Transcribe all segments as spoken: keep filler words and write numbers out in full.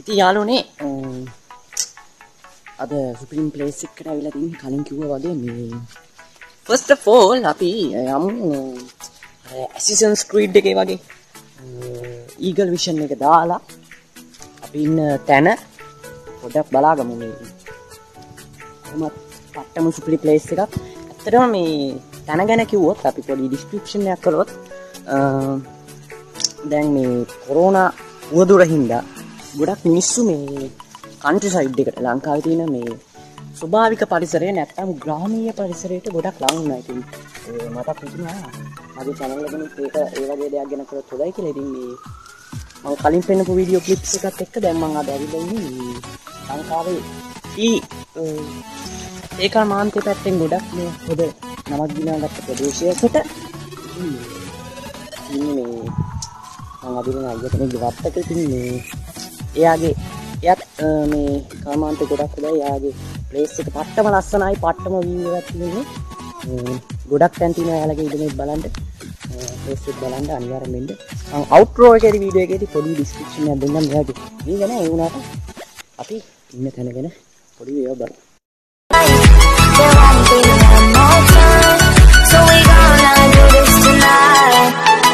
ඉතින් යාළුවනේ අද සුප්‍රීම් ප්ලේස් එකට ඇවිල්ලා තින්නේ කලින් කිව්වා වගේ මේ first of all අපි යමු Assassin's Creed එකේ වගේ Eagle Vision එක දාලා අපි ඉන්න තැන පොඩ්ඩක් බලාගමු මේ කොහොමද පට්ටම සුප්‍රීම් ප්ලේස් එකක්. ඇත්තටම මේ තැන ගැන කිව්වොත් අපි පොඩි ඩිස්ක්‍රිප්ෂන් එකක් කරොත් දැන් මේ කොරෝනා උවදුර හින්දා ගොඩක් මිනිස්සු මේ කන්ට්‍රි සයිඩ් එකට ලංකාවේ තියෙන මේ ස්වභාවික පරිසරය නැත්තම් ග්‍රාමීය පරිසරයට ගොඩක් ලං වුණා. ඉතින් මට හිතුණා මගේ channel එකෙන් ඒක ඒ වගේ දෙයක් ගැන කරොත් හොඳයි කියලා. ඉතින් මේ මම කලින් පෙන්නපු වීඩියෝ ක්ලිප්ස් එකත් එක්ක දැන් මම අද ඇවිල්ලා ඉන්නේ ලංකාවේ ඊ ඒකා මාන්තේ පැත්තෙන් ගොඩක් මේ හොඳ නමක් දිනාගත්ත ප්‍රදේශයකට ඉන්නේ මේ මම අදින අයියටනේ ගෙවත්තක ඉතින් මේ එයාගේ එයාත් මේ කාමාන්තේ ගොඩක් හොඳයි. එයාගේ ප්ලේස් එක පට්ටම ලස්සනයි, පට්ටම වීව් එකක් තියෙන්නේ. ගොඩක් තැන් තියෙනවා එයාලගේ ඉඳන් බලන්න. ප්ලේස් එක බලන්න අනිවාර්යෙන් මෙන්න. මම අවුට්රෝ එකේදී වීඩියෝ එකේදී පොඩි ඩිස්ක්‍රිප්ෂන් එකක් දෙන්නම් මෙයාගේ. මේ ගැන ඒ වුණාට අපි ඉන්න තැන ගැන පොඩි ඒවා බලමු. So we gonna do this tonight.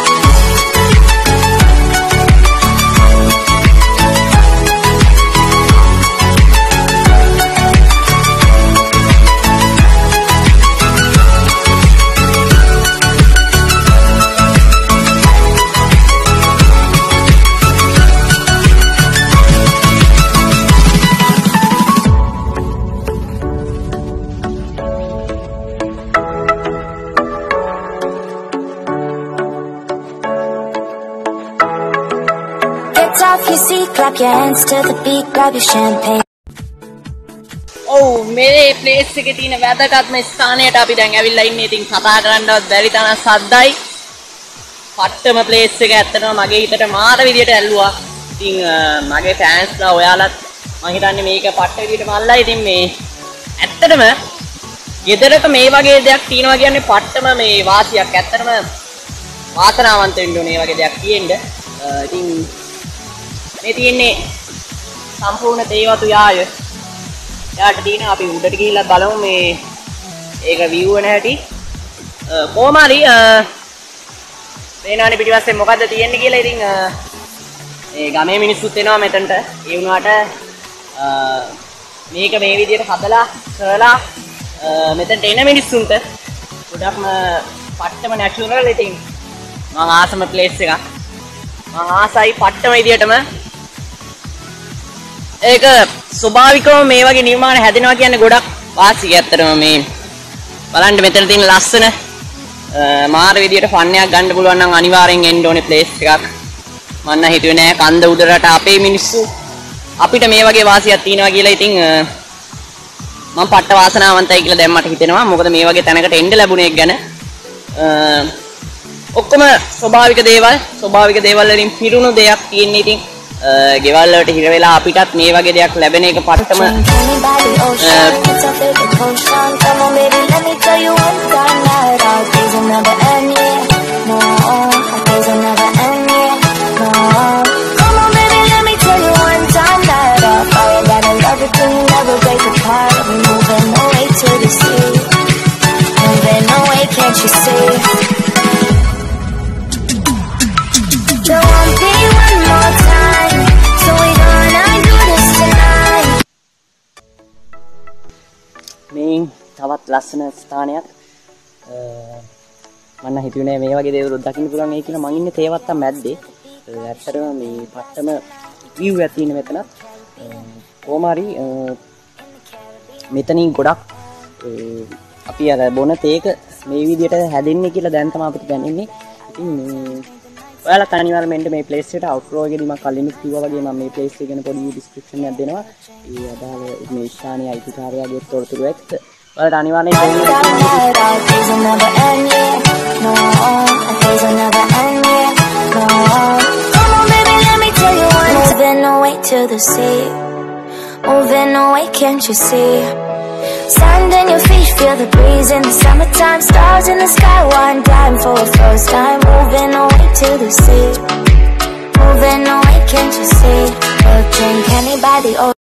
Off your seat, clap your hands to the beat, grab your champagne. ඔව් මේ ප්ලේස් එකේ තියෙන වැදගත්ම ස්ථානයට අපි දැන් ඇවිල්ලා ඉන්නේ. ඉතින් කතා කරන්නවත් බැරි තරම් සද්දයි. පට්ටම ප්ලේස් එක ඇත්තටම මගේ හිතට මාර විදියට ඇල්ලුවා. ඉතින් මගේ ෆෑන්ස්ලා ඔයාලත් මම හිතන්නේ මේක පට්ට විදියට මල්ලා. ඉතින් මේ ඇත්තටම ගෙදරක මේ වගේ දෙයක් තියෙනවා කියන්නේ පට්ටම මේ වාසියක්. ඇත්තටම වාසනාවන්ත වෙන්න ඕනේ මේ වගේ දෙයක් තියෙන්න. ඉතින් මේ තියෙන්නේ සම්පූර්ණ තේවතු යාය. යාට තියෙන අපි උඩට ගිහිල්ලා බලමු මේ ඒක view වෙන හැටි. කොහොම හරි පේනවනේ පිටිපස්සේ මොකද්ද තියෙන්නේ කියලා. ඉතින් මේ ගමේ මිනිස්සුත් එනවා මෙතනට. ඒ වුණාට මේක මේ විදිහට හදලා කරලා මෙතනට එන මිනිස්සුන්ට ගොඩක්ම පට්ටම නැචරල්. ඉතින් මම ආසම ප්ලේස් එකක්. මම ආසයි පට්ටම විදියටම ඒක ස්වභාවිකව මේ වගේ නිර්මාණ හැදෙනවා කියන්නේ ගොඩක් වාසිය. ඇත්තටම මේ බලන්න මෙතන තියෙන ලස්සන මාර විදියට ෆන් එකක් ගන්න පුළුවන් නම් අනිවාර්යෙන් එන්න ඕනේ ප්ලේස් එකක්. මම නම් හිතුවේ නෑ කන්ද උඩරට අපේ මිනිස්සු අපිට මේ වගේ වාසියක් තියෙනවා කියලා. ඉතින් මම පට්ට වාසනාවන්තයි කියලා දැන් මට හිතෙනවා. මොකද මේ වගේ තැනකට එන්න ලැබුණේ එක ගැන ඔක්කොම ස්වභාවික දේවල් ස්වභාවික දේවල් වලින් පිරුණු දෙයක් තියෙන්නේ. ඉතින් ගෙවල් වලට හිර වෙලා අපිටත් මේ වගේ දෙයක් ලැබෙන එක පට්ටම මේ තවත් ලස්සන ස්ථානයක්. මම හිතුවේ නෑ මේ වගේ දේවල් දකින්න පුළුවන් ඒ කියලා. මං ඉන්නේ තේවත්ත මැද්දේ. ඇත්තටම මේ පට්ටම view එකක් තියෙන මෙතනත්. කොහොම හරි මෙතනින් ගොඩක් අපි අර බොන තේක මේ විදිහට හැදෙන්නේ කියලා දැන් තමයි අපිට දැනෙන්නේ. ඉතින් මේ ඔයාලා අනිවාර්යයෙන් මෙන්න මේ ප්ලේස් එකට අවුට්රෝ එකේදී මම කලින් කිව්වා වගේ මම මේ ප්ලේස් එක ගැන පොඩි ඩිස්ක්‍රිප්ෂන් එකක් දෙනවා. ඒ අදාළ මේ ස්ථානීය අයිතිකාරයාගේ තොරතුරු එක්ක ඔයාලට අනිවාර්යෙන් moving away, can't you see? Sand in your feet, feel the breeze in the summertime. Stars in the sky, one time for a first time. Moving away to the sea. Moving away, can't you see? We'll drink Henny by the ocean.